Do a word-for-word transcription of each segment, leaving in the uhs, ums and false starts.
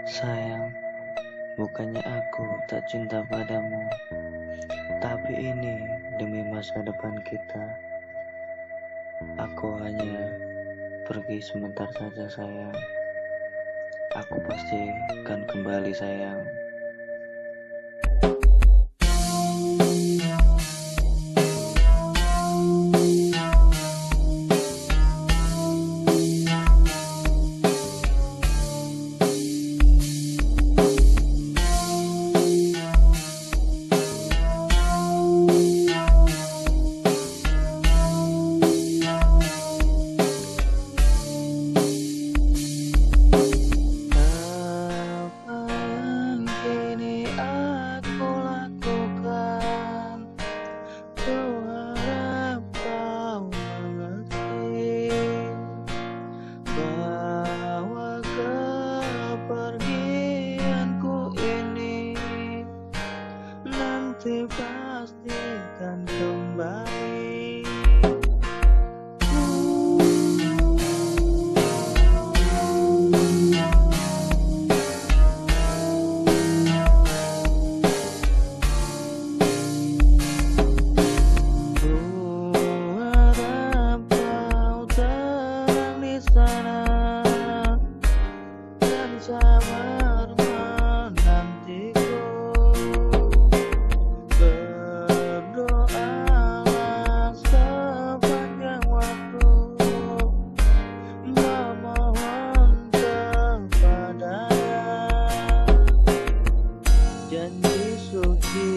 Sayang, bukannya aku tak cinta padamu, tapi ini demi masa depan kita. Aku hanya pergi sebentar saja sayang. Aku pasti akan kembali sayang. Nanti pasti kan kembali. Ku harap kau tenang di sana dan sabar menantiku. Janji suci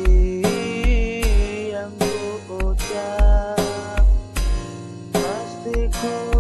yang ku ucap pasti ku